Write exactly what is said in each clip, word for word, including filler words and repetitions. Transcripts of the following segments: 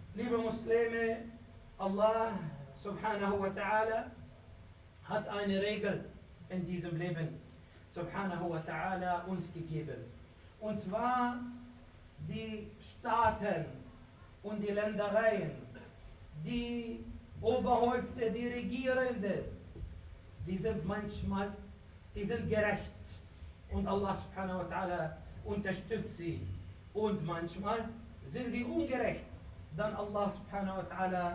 Liebe Muslime, Allah subhanahu wa ta'ala hat eine Regel in diesem Leben subhanahu wa ta'ala uns gegeben. Und zwar die Staaten und die Ländereien, die Oberhäupter, die Regierenden, die sind manchmal, die sind gerecht. Und Allah subhanahu wa ta'ala unterstützt sie. Und manchmal sind sie ungerecht. Dann Allah subhanahu wa ta'ala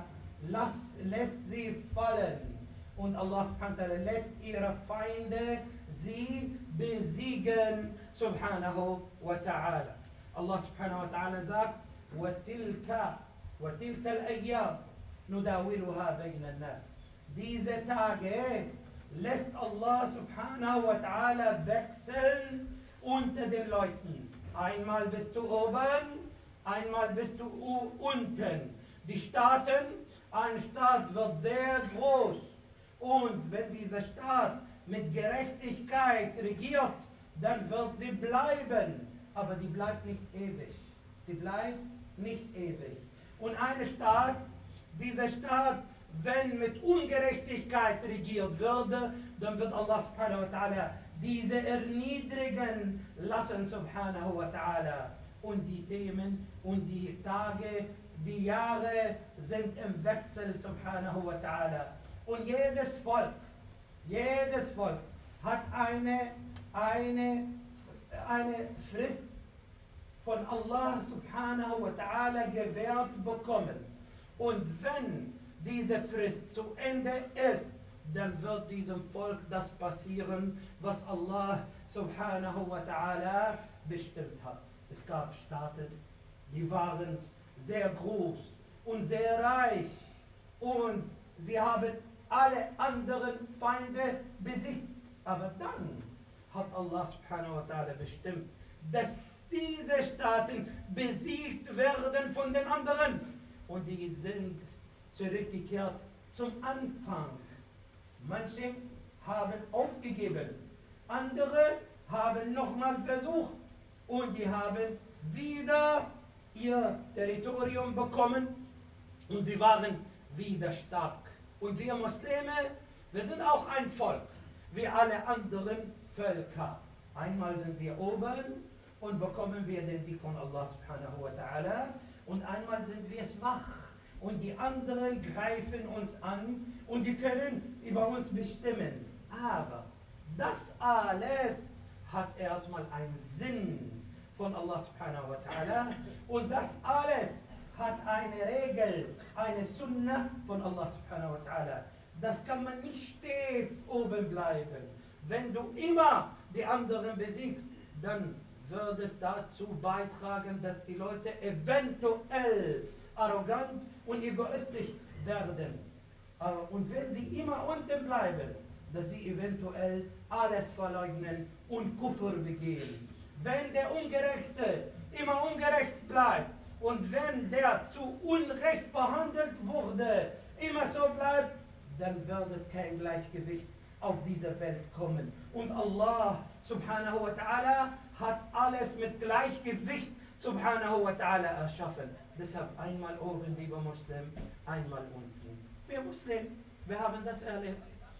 lässt sie fallen. Und Allah subhanahu wa ta'ala lässt ihre Feinde sie besiegen. Subhanahu wa ta'ala. Allah subhanahu wa ta'ala sagt, وَتِلْكَ وَتِلْكَ الْأَيَّامِ نُدَاوِلُهَا بَيْنَ النَّاسِ. Diese Tage lässt Allah subhanahu wa ta'ala wechseln unter den Leuten. Einmal bist du oben, einmal bist du unten. Die Staaten, ein Staat wird sehr groß. Und wenn dieser Staat mit Gerechtigkeit regiert, dann wird sie bleiben. Aber die bleibt nicht ewig. Die bleibt nicht ewig. Und ein Staat, dieser Staat, wenn mit Ungerechtigkeit regiert würde, dann wird Allah subhanahu wa ta'ala diese erniedrigen lassen, subhanahu wa ta'ala. Und die Themen und die Tage, die Jahre sind im Wechsel, subhanahu wa ta'ala. Und jedes Volk, jedes Volk hat eine, eine, eine Frist von Allah subhanahu wa ta'ala gewährt bekommen. Und wenn diese Frist zu Ende ist, dann wird diesem Volk das passieren, was Allah subhanahu wa ta'ala bestimmt hat. Es gab Staaten, die waren sehr groß und sehr reich und sie haben alle anderen Feinde besiegt. Aber dann hat Allah subhanahu wa ta'ala bestimmt, dass diese Staaten besiegt werden von den anderen. Und die sind zurückgekehrt zum Anfang. Manche haben aufgegeben, andere haben nochmal versucht und die haben wieder ihr Territorium bekommen und sie waren wieder stark. Und wir Muslime, wir sind auch ein Volk, wie alle anderen Völker. Einmal sind wir oben und bekommen wir den Sieg von Allah subhanahu wa ta'ala und einmal sind wir schwach. Und die anderen greifen uns an und die können über uns bestimmen. Aber das alles hat erstmal einen Sinn von Allah subhanahu wa ta'ala. Und das alles hat eine Regel, eine Sunnah von Allah subhanahu wa ta'ala. Das kann man nicht stets oben bleiben. Wenn du immer die anderen besiegst, dann wird es dazu beitragen, dass die Leute eventuell arrogant und egoistisch werden. Und wenn sie immer unten bleiben, dass sie eventuell alles verleugnen und Kufr begehen. Wenn der Ungerechte immer ungerecht bleibt und wenn der zu Unrecht behandelt wurde, immer so bleibt, dann wird es kein Gleichgewicht auf dieser Welt kommen. Und Allah subhanahu wa ta'ala hat alles mit Gleichgewicht subhanahu wa ta'ala erschaffen. Deshalb einmal oben, lieber Muslim, einmal unten. Wir Muslim, wir haben das erlebt.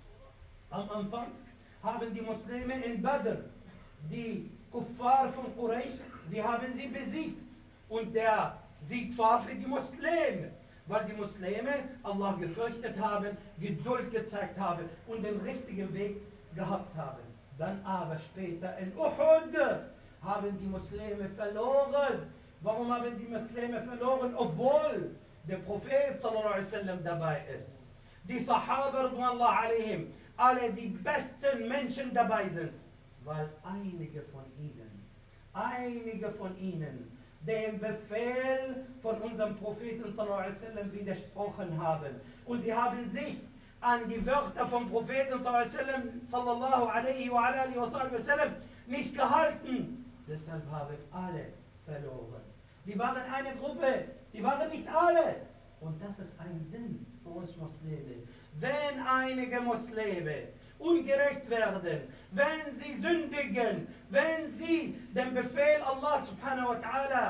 Am Anfang haben die Muslime in Badr, die Kuffar von Quraysh, sie haben sie besiegt. Und der Sieg war für die Muslime, weil die Muslime Allah gefürchtet haben, Geduld gezeigt haben und den richtigen Weg gehabt haben. Dann aber später in Uhud haben die Muslime verloren. Warum haben die Muslime verloren, obwohl der Prophet sallallahu alaihi wasallam dabei ist? Die Sahaba radwanallahu alaihim, alle die besten Menschen dabei sind, weil einige von ihnen, einige von ihnen den Befehl von unserem Propheten sallallahu alaihi wasallam widersprochen haben. Und sie haben sich an die Wörter vom Propheten sallallahu alaihi wasallam nicht gehalten. Deshalb haben alle verloren. Die waren eine Gruppe, die waren nicht alle. Und das ist ein Sinn für uns Muslime. Wenn einige Muslime ungerecht werden, wenn sie sündigen, wenn sie den Befehl Allah subhanahu wa ta'ala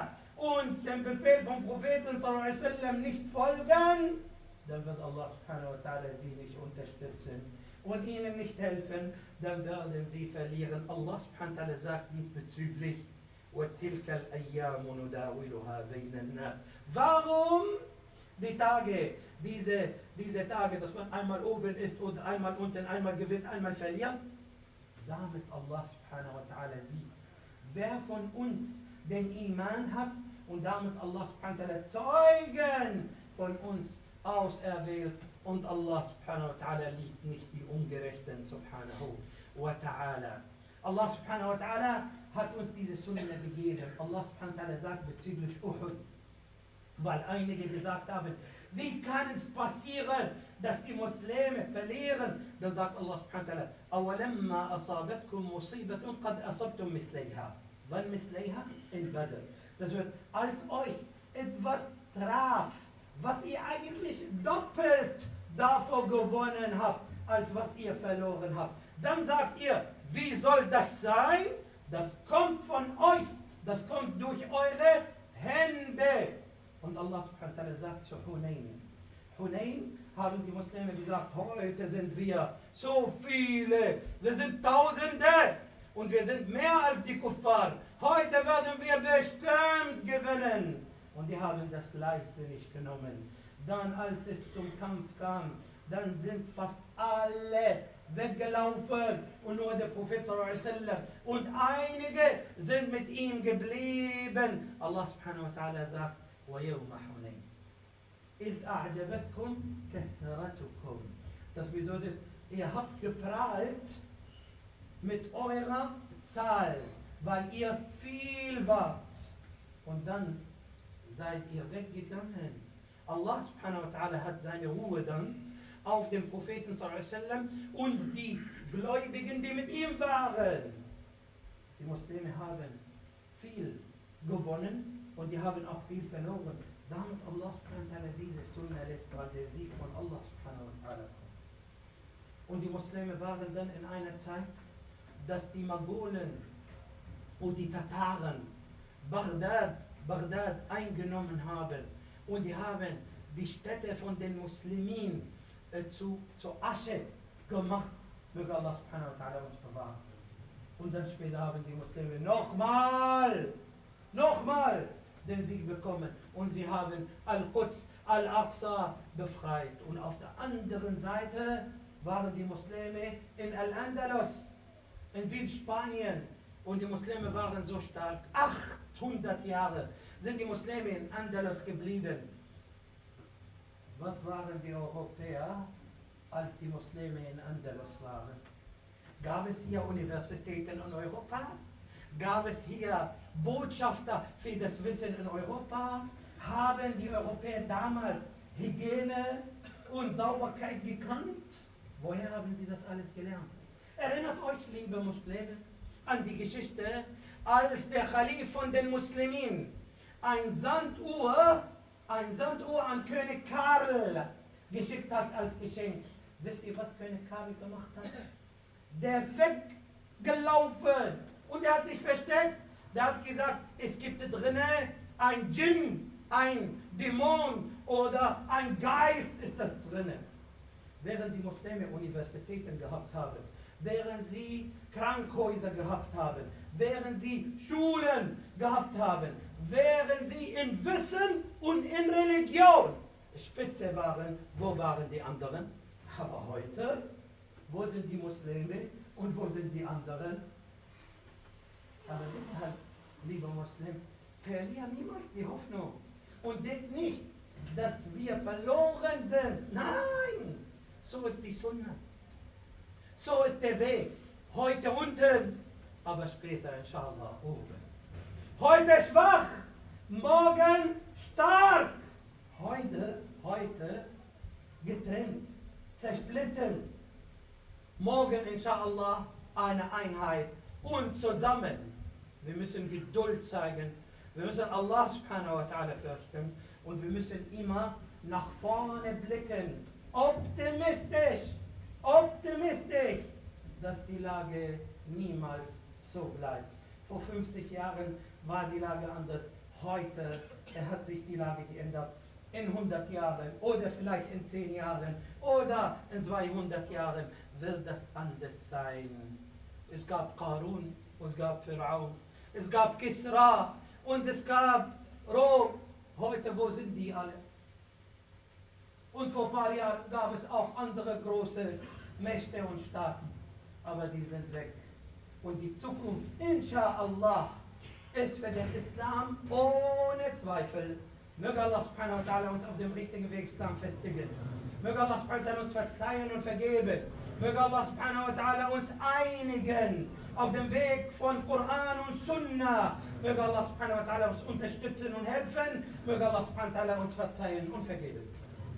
und dem Befehl vom Propheten sallallahu alaihi wasallam nicht folgen, dann wird Allah subhanahu wa ta'ala sie nicht unterstützen und ihnen nicht helfen, dann werden sie verlieren. Allah subhanahu wa ta'ala sagt diesbezüglich, وَتِلْكَ الْأَيَّامُ نُدَاوِلُهَا بَيْنَ النَّاسِ. Warum die Tage, diese, diese Tage, dass man einmal oben ist und einmal unten, einmal gewinnt, einmal verliert? Damit Allah subhanahu wa ta'ala sieht, wer von uns den Iman hat und damit Allah subhanahu wa ta'ala Zeugen von uns auserwählt und Allah subhanahu wa ta'ala liebt nicht die Ungerechten subhanahu wa ta'ala. Allah subhanahu wa ta'ala hat uns diese Sunna gegeben. Allah subhanahu wa ta'ala sagt bezüglich Uhud, weil einige gesagt haben, wie kann es passieren, dass die Muslime verlieren? Dann sagt Allah subhanahu wa ta'ala, أَوَلَمَّا أَصَابَتْكُمْ مُصِيبَةٌ قَدْ أَصَبْتُمْ مِثْلَيْهَا. Wann Mithleiha? In Badr. Das wird, als euch etwas traf, was ihr eigentlich doppelt davor gewonnen habt, als was ihr verloren habt. Dann sagt ihr, wie soll das sein? Das kommt von euch, das kommt durch eure Hände. Und Allah subhanahu wa ta'ala sagt zu Hunayn. Hunayn haben die Muslime gesagt, heute sind wir so viele, wir sind Tausende und wir sind mehr als die Kuffar. Heute werden wir bestimmt gewinnen. Und die haben das Leiste nicht genommen. Dann, als es zum Kampf kam, dann sind fast alle weggelaufen und nur der Prophet sallallahu alaihi wasallam und einige sind mit ihm geblieben. Allah subhanahu wa ta'ala sagt, وَيَوْمَ حُنَيْنٍ إِذْ أَعْجَبَتْكُمْ كَثْرَتُكُمْ. Das bedeutet, ihr habt geprahlt mit eurer Zahl, weil ihr viel wart. Und dann seid ihr weggegangen. Allah subhanahu wa ta'ala hat seine Ruhe dann auf den Propheten sallallahu alaihi wasallam und die Gläubigen, die mit ihm waren. Die Muslime haben viel gewonnen und die haben auch viel verloren. Damit Allah subhanahu wa ta'ala diese Sunna lässt, weil der Sieg von Allah subhanahu wa ta'ala kommt. Und die Muslime waren dann in einer Zeit, dass die Mongolen und die Tataren Bagdad, Bagdad eingenommen haben. Und die haben die Städte von den Muslimen äh, zu, zu Asche gemacht. Möge Allah subhanahu wa ta'ala uns bewahren. Und dann später haben die Muslime nochmal, nochmal den Sieg bekommen. Und sie haben Al-Quds, Al-Aqsa befreit. Und auf der anderen Seite waren die Muslime in Al-Andalus, in Südspanien. Und die Muslime waren so stark. achthundert Jahre sind die Muslime in Andalus geblieben. Was waren die Europäer, als die Muslime in Andalus waren? Gab es hier Universitäten in Europa? Gab es hier Botschafter für das Wissen in Europa? Haben die Europäer damals Hygiene und Sauberkeit gekannt? Woher haben sie das alles gelernt? Erinnert euch, liebe Muslime, an die Geschichte, als der Khalif von den Muslimen ein Sanduhr, ein Sanduhr an König Karl geschickt hat als Geschenk. Wisst ihr, was König Karl gemacht hat? Der ist weggelaufen und er hat sich versteckt. Der hat gesagt, es gibt drinnen ein Djinn, ein Dämon oder ein Geist ist das drinnen. Während die Muslime Universitäten gehabt haben, während sie Krankenhäuser gehabt haben, während sie Schulen gehabt haben, während sie in Wissen und in Religion Spitze waren, wo waren die anderen? Aber heute, wo sind die Muslime und wo sind die anderen? Aber deshalb, lieber Muslim, verlier niemals die Hoffnung und denkt nicht, dass wir verloren sind. Nein, so ist die Sunna. So ist der Weg. Heute unten, aber später inshallah oben. Heute schwach, morgen stark. Heute, heute getrennt, zersplitten. Morgen inshallah eine Einheit und zusammen. Wir müssen Geduld zeigen. Wir müssen Allah subhanahu wa ta'ala fürchten und wir müssen immer nach vorne blicken. Optimistisch, optimistisch, dass die Lage niemals so bleibt. Vor fünfzig Jahren war die Lage anders. heute hat sich die Lage geändert. In hundert Jahren oder vielleicht in zehn Jahren oder in zweihundert Jahren wird das anders sein. Es gab Qarun, es gab Pharaon, es gab Kisra und es gab Rom. Heute, wo sind die alle? Und vor ein paar Jahren gab es auch andere große Mächte und Staaten, aber die sind weg. Und die Zukunft, inshallah, ist für den Islam ohne Zweifel. Möge Allah subhanahu wa ta'ala uns auf dem richtigen Weg Islam festigen. Möge Allah subhanahu wa ta'ala uns verzeihen und vergeben. Möge Allah subhanahu wa ta'ala uns einigen auf dem Weg von Koran und Sunnah. Möge Allah subhanahu wa ta'ala uns unterstützen und helfen. Möge Allah subhanahu wa ta'ala uns verzeihen und vergeben.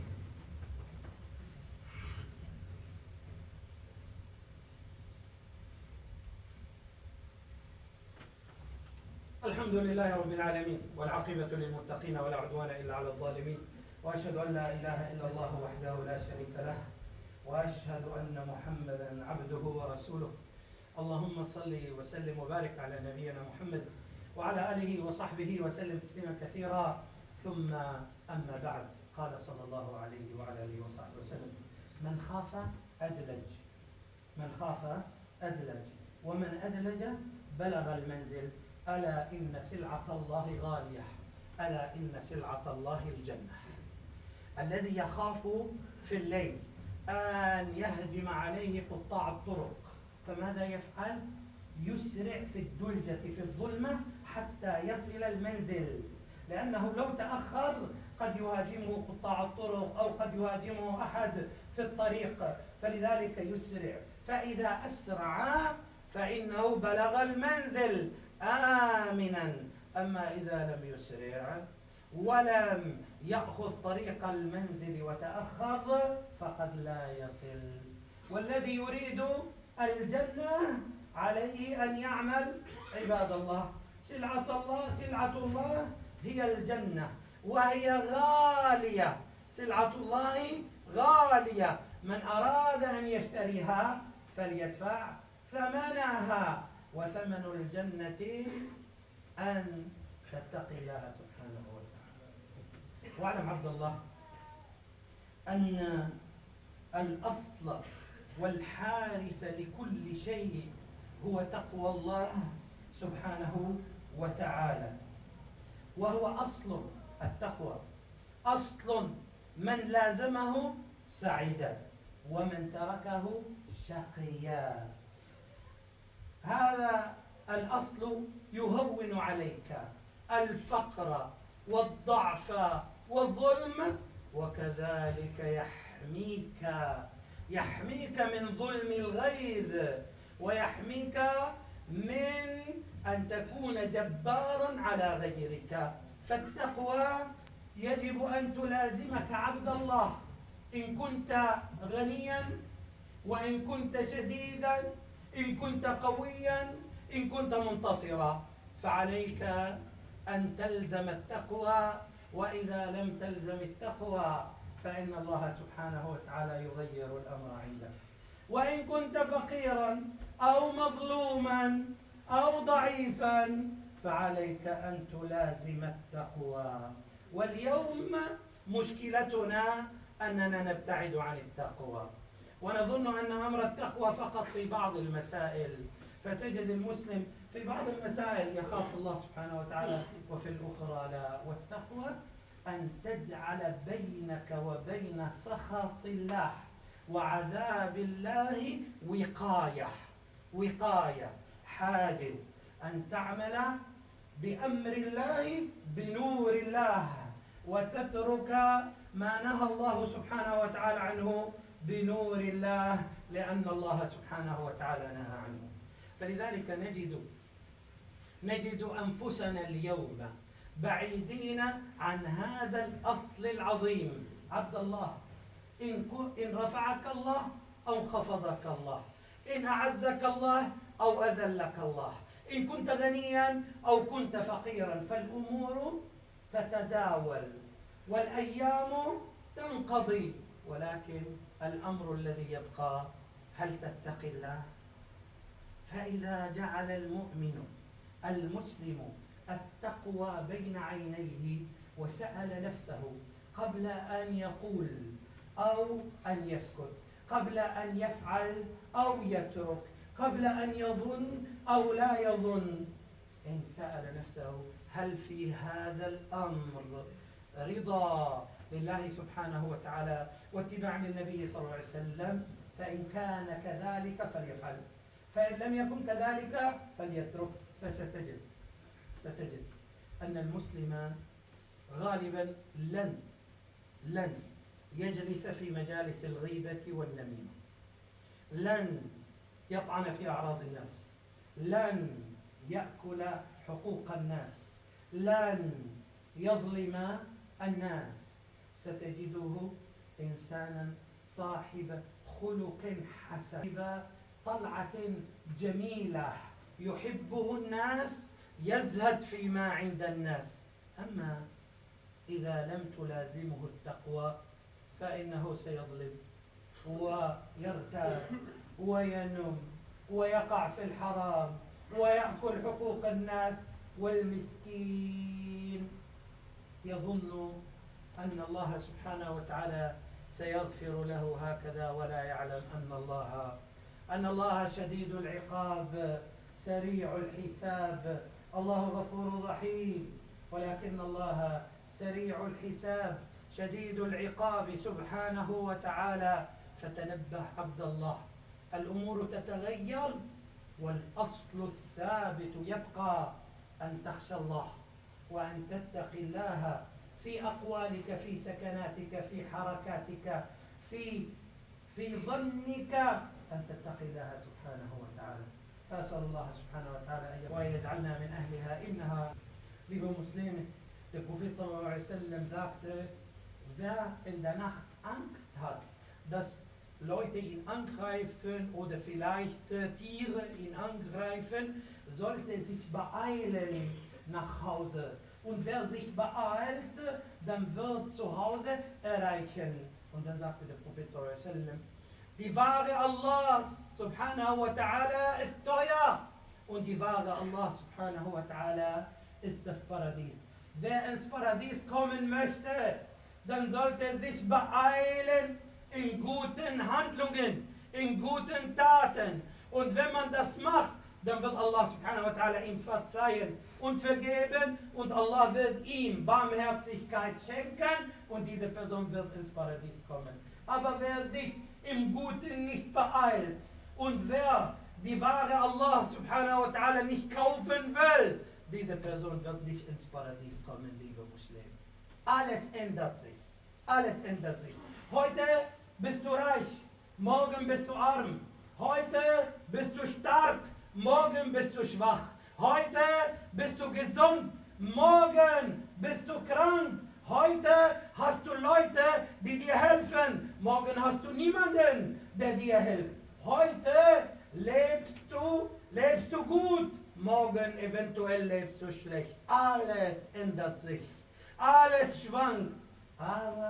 الحمد لله رب العالمين والعاقبة للمتقين ولا عدوان إلا على الظالمين وأشهد أن لا إله إلا الله وحده لا شريك له وأشهد أن محمدا عبده ورسوله اللهم صل وسلم وبارك على نبينا محمد وعلى آله وصحبه وسلم تسليما كثيرا ثم أما بعد قال صلى الله عليه وعلى آله وصحبه وسلم من خاف أدلج من خاف أدلج ومن أدلج بلغ المنزل ألا إن سلعة الله غالية ألا إن سلعة الله الجنة. الذي يخاف في الليل أن يهجم عليه قطاع الطرق فماذا يفعل؟ يسرع في الدلجة في الظلمة حتى يصل المنزل، لأنه لو تأخر قد يهاجمه قطاع الطرق أو قد يهاجمه أحد في الطريق، فلذلك يسرع، فإذا أسرع فإنه بلغ المنزل آمنا. أما إذا لم يسرع ولم يأخذ طريق المنزل وتأخر فقد لا يصل. والذي يريد الجنة عليه أن يعمل عباد الله. سلعة الله سلعة الله هي الجنة وهي غالية، سلعة الله غالية، من أراد أن يشتريها فليدفع ثمنها، وثمن الجنة أن تتقي الله سبحانه وتعالى. واعلم عبد الله أن الأصل والحارس لكل شيء هو تقوى الله سبحانه وتعالى، وهو أصل التقوى، أصل من لازمه سعيدا ومن تركه شقيا. هذا الأصل يهون عليك الفقر والضعف والظلم، وكذلك يحميك يحميك من ظلم الغير، ويحميك من أن تكون جبارا على غيرك. فالتقوى يجب أن تلازمك عبد الله، إن كنت غنيا وإن كنت شديدا، إن كنت قويا، إن كنت منتصرا، فعليك أن تلزم التقوى. وإذا لم تلزم التقوى فإن الله سبحانه وتعالى يغير الأمر عندك. وإن كنت فقيرا أو مظلوما أو ضعيفا فعليك أن تلازم التقوى. واليوم مشكلتنا أننا نبتعد عن التقوى ونظن أن أمر التقوى فقط في بعض المسائل، فتجد المسلم في بعض المسائل يخاف الله سبحانه وتعالى وفي الأخرى لا. والتقوى أن تجعل بينك وبين سخط الله وعذاب الله وقاية وقاية حاجز، أن تعمل بأمر الله بنور الله وتترك ما نهى الله سبحانه وتعالى عنه بنور الله، لأن الله سبحانه وتعالى نهى عنه. فلذلك نجد نجد أنفسنا اليوم بعيدين عن هذا الأصل العظيم. عبد الله، إن, إن رفعك الله أو خفضك الله، إن أعزك الله أو أذلك الله، إن كنت غنيا أو كنت فقيرا، فالأمور تتداول والأيام تنقضي، ولكن الأمر الذي يبقى هل تتقي الله؟ فإذا جعل المؤمن المسلم التقوى بين عينيه وسأل نفسه قبل أن يقول أو أن يسكت، قبل أن يفعل أو يترك، قبل أن يظن أو لا يظن، إن سأل نفسه هل في هذا الأمر رضا لله سبحانه وتعالى واتباع للنبي صلى الله عليه وسلم، فإن كان كذلك فليفعل، فإن لم يكن كذلك فليترك. فستجد ستجد أن المسلم غالبا لن لن يجلس في مجالس الغيبة والنميمة، لن يطعن في أعراض الناس، لن يأكل حقوق الناس، لن يظلم الناس. ستجده إنسانا صاحب خلق حسن، طلعة جميلة يحبه الناس، يزهد فيما عند الناس. أما إذا لم تلازمه التقوى فإنه سيظلم ويغتاب وينم ويقع في الحرام ويأكل حقوق الناس، والمسكين يظن أن الله سبحانه وتعالى سيغفر له هكذا، ولا يعلم أن الله أن الله شديد العقاب سريع الحساب. الله غفور رحيم، ولكن الله سريع الحساب شديد العقاب سبحانه وتعالى. فتنبه عبد الله، الأمور تتغير والأصل الثابت يبقى، أن تخشى الله وأن تتقي الله في أقوالك، في سكناتك، في حركاتك، في في ظنك، أن تتقي الله سبحانه وتعالى. فأسأل الله سبحانه وتعالى أن يجعلنا من أهلها. إنها liebe Muslime, der Prophet sallallahu alaihi wasallam sagte, wer in der Nacht Angst hat, dass Leute ihn angreifen oder vielleicht äh, Tiere ihn angreifen, sollte sich beeilen nach Hause. Und wer sich beeilt, dann wird zu Hause erreichen. Und dann sagte der Prophet sallallahu alaihi wasallam, die Ware Allahs subhanahu wa ta'ala ist teuer und die Ware Allah subhanahu wa ta'ala ist das Paradies. Wer ins Paradies kommen möchte, dann sollte sich beeilen in guten Handlungen, in guten Taten. Und wenn man das macht, dann wird Allah subhanahu wa ta'ala ihm verzeihen und vergeben und Allah wird ihm Barmherzigkeit schenken und diese Person wird ins Paradies kommen. Aber wer sich im Guten nicht beeilt und wer die Ware Allah subhanahu wa ta'ala nicht kaufen will, diese Person wird nicht ins Paradies kommen, liebe Muslime. Alles ändert sich. Alles ändert sich. Heute bist du reich, morgen bist du arm. Heute bist du stark, morgen bist du schwach. Heute bist du gesund, morgen bist du krank. Heute hast du Leute, die dir helfen, morgen hast du niemanden, der dir hilft. Heute lebst du, lebst du gut, morgen eventuell lebst du schlecht. Alles ändert sich, alles schwankt. Aber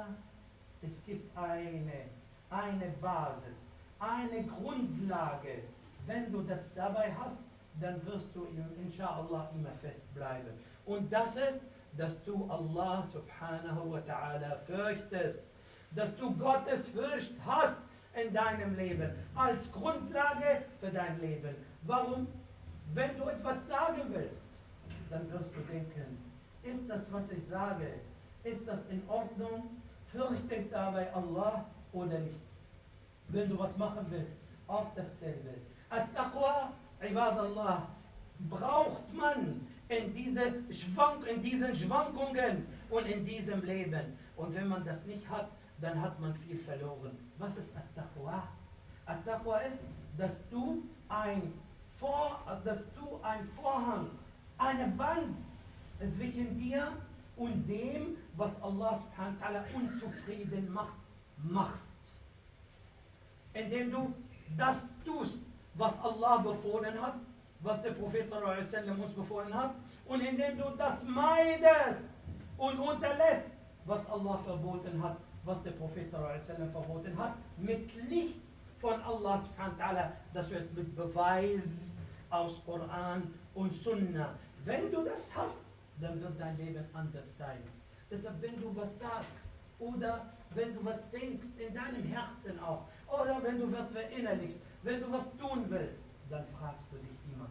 es gibt eine, eine Basis, eine Grundlage. Wenn du das dabei hast, dann wirst du inshallah immer fest bleiben. Und das ist, dass du Allah subhanahu wa ta'ala fürchtest, dass du Gottes Furcht hast in deinem Leben, als Grundlage für dein Leben. Warum? Wenn du etwas sagen willst, dann wirst du denken, ist das, was ich sage, ist das in Ordnung? Fürchte ich dabei Allah oder nicht? Wenn du was machen willst, auch dasselbe. At-Taqwa, Ibadallah, braucht man in, diese Schwank, in diesen Schwankungen und in diesem Leben. Und wenn man das nicht hat, dann hat man viel verloren. Was ist At-Taqwa? At-Taqwa ist, dass du ein, Vor, dass du ein Vorhang, eine Wand zwischen dir und dem, was Allah subhanahu wa ta'ala unzufrieden macht, machst. Indem du das tust, was Allah befohlen hat, was der Prophet sallallahu alaihi wasallam uns befohlen hat, und indem du das meidest und unterlässt, was Allah verboten hat, was der Prophet sallallahu alaihi wasallam verboten hat, mit Licht von Allah subhanahu wa ta'ala, das wird mit Beweis aus Koran und Sunna. Wenn du das hast, dann wird dein Leben anders sein. Deshalb, wenn du was sagst oder wenn du was denkst, in deinem Herzen auch, oder wenn du was verinnerlichst, wenn du was tun willst, dann fragst du dich immer,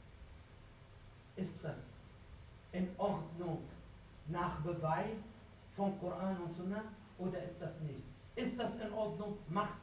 ist das in Ordnung nach Beweis von Koran und Sunnah oder ist das nicht? Ist das in Ordnung? Mach's.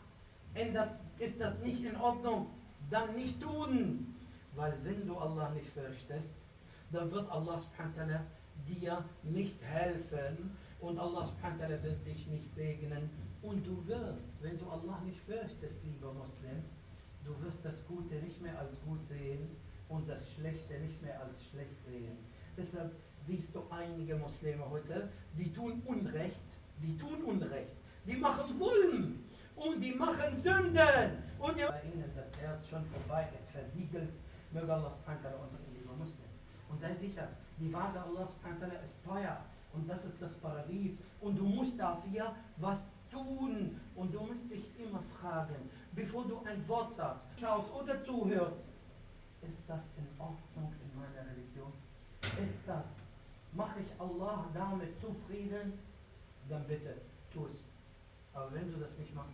Ist das nicht in Ordnung? Dann nicht tun. Weil wenn du Allah nicht fürchtest, dann wird Allah subhanahu wa ta'ala dir nicht helfen und Allah subhanahu wa ta'ala wird dich nicht segnen und du wirst, wenn du Allah nicht fürchtest, lieber Muslim, du wirst das Gute nicht mehr als gut sehen und das Schlechte nicht mehr als schlecht sehen. Deshalb siehst du einige Muslime heute, die tun Unrecht, die tun Unrecht, die machen Zulm und die machen Sünden und die bei ihnen das Herz schon vorbei ist, versiegelt. Möge Allah subhanahu wa ta'ala unsere liebe Muslim. Und sei sicher, die Ware Allah subhanahu wa ta'ala ist teuer und das ist das Paradies und du musst dafür was tun und du musst dich immer fragen, bevor du ein Wort sagst, schaust oder zuhörst, ist das in Ordnung in meiner Religion? Ist das, mache ich Allah damit zufrieden? Dann bitte, tu es. Aber wenn du das nicht machst,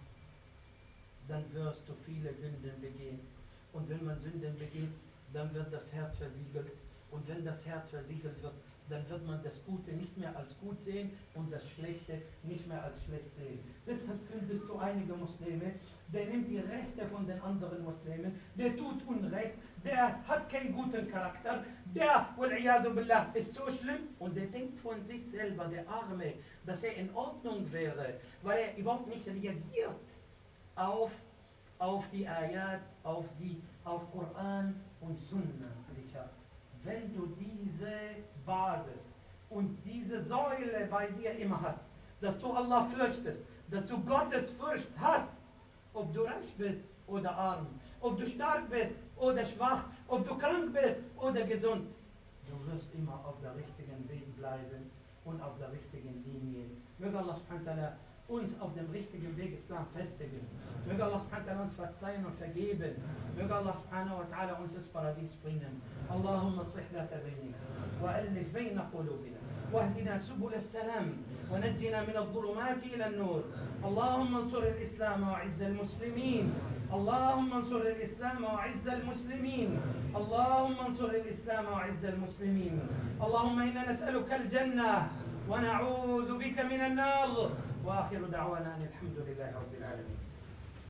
dann wirst du viele Sünden begehen. Und wenn man Sünden begeht, dann wird das Herz versiegelt. Und wenn das Herz versiegelt wird, dann wird man das Gute nicht mehr als gut sehen und das Schlechte nicht mehr als schlecht sehen. Deshalb findest du einige Muslime, der nimmt die Rechte von den anderen Muslimen, der tut Unrecht, der hat keinen guten Charakter, der, wal-iyadu billah, ist so schlimm und der denkt von sich selber, der Arme, dass er in Ordnung wäre, weil er überhaupt nicht reagiert auf, auf die Ayat, auf, die, auf Koran und Sunnah. Sicher, wenn du diese Basis und diese Säule bei dir immer hast, dass du Allah fürchtest, dass du Gottes Furcht hast, ob du reich bist oder arm, ob du stark bist oder schwach, ob du krank bist oder gesund, du wirst immer auf der richtigen Weg bleiben und auf der richtigen Linie. Möge Allah subhanahu wa ta'ala uns auf dem richtigen Weg Islam festigen. Möge Allah subhanahu wa ta'ala uns verzeihen und vergeben. Möge Allah subhanahu wa ta'ala uns ins Paradies bringen. Allahumma aslih dhata baynina wa alif bayna qulubina واهدنا سبل السلام ونجنا من الظلمات إلى النور. اللهم انصر الإسلام وعز المسلمين. اللهم انصر الإسلام وعز المسلمين. اللهم انصر الإسلام وعز المسلمين. اللهم إنا نسألك الجنة ونعوذ بك من النار. وآخر دعوانا أن الحمد لله رب العالمين.